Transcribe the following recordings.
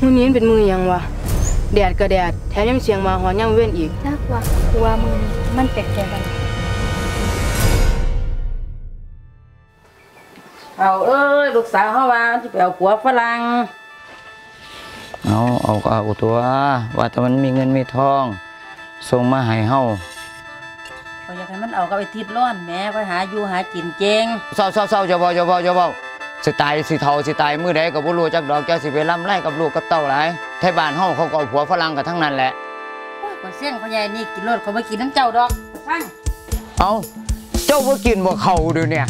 มื้อนี้เป็นมือยังวะแดดก็แดดแถมยังเสียงมาหอนยังเว้นอีกนักว่ากูว่ามือมันแปลกๆกันเอาลูกสาวเขาว่าที่ไปเอาผัวฝรั่งเอาตัวว่าแต่มันมีเงินมีทองส่งมาให้เฮาเขาอยากให้มันเอากับไอ้ทิดร้อนแม่ก็หาอยู่หากินเก่งเศร้าอย่าเว้าสิตายสิเฒ่าสิตายมื้อใดก็บ่รู้จักดอกแกสิไปล่ำไร่กับลูกกับเต้าหลายไทบ้านเฮาเขาก็เอาผัวฝรั่งกันทั้งนั้นแหละโอ้ยก็เสี่ยงพ่อใหญ่นี่กินรถเขาบ่กินน้ำเจ้าดอกฟังเอาเจ้าบ่กินบ่เข้าเด้อเนี่ย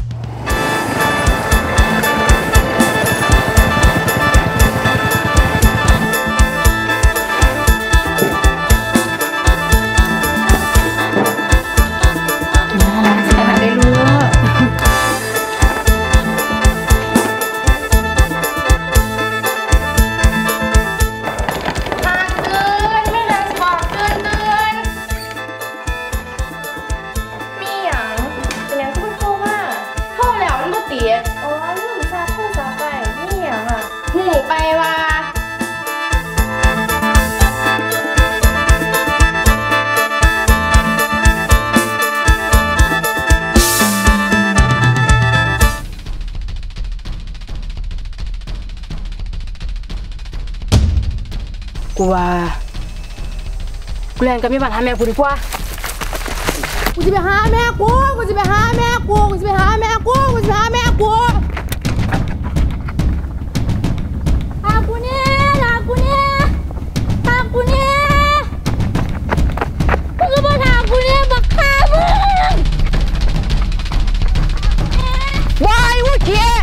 กูว่ากูเล่นกับมีบ้านหาแม่กูดีกว่ากูจะไปหาแม่กูจะไปหาแม่กูจะไปหาแม่กูจะไปหาแม่กูหากูเนี่ยหากูเนี่ยหากูเนี่ยมึงก็มาหากูเนี่ยบักฆ่ามึงวายวุ้ยเกี้ย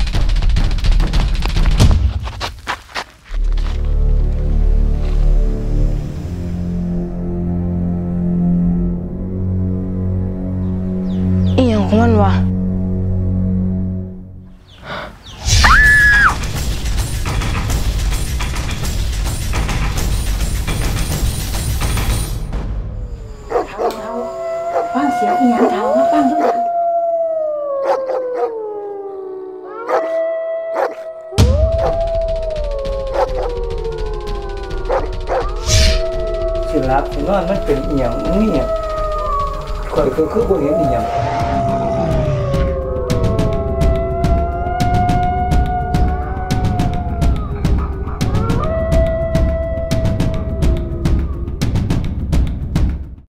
ของมันวะฟังเสียงอีหยังเท้ามาฟังด้วยสิรับสินอนมันเป็นอีหยังนี่ข่อยคือบ่เห็นอีหยัง